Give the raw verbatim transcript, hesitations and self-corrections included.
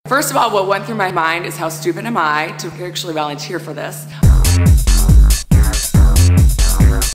First of all, what went through my mind is how stupid am I to actually volunteer for this.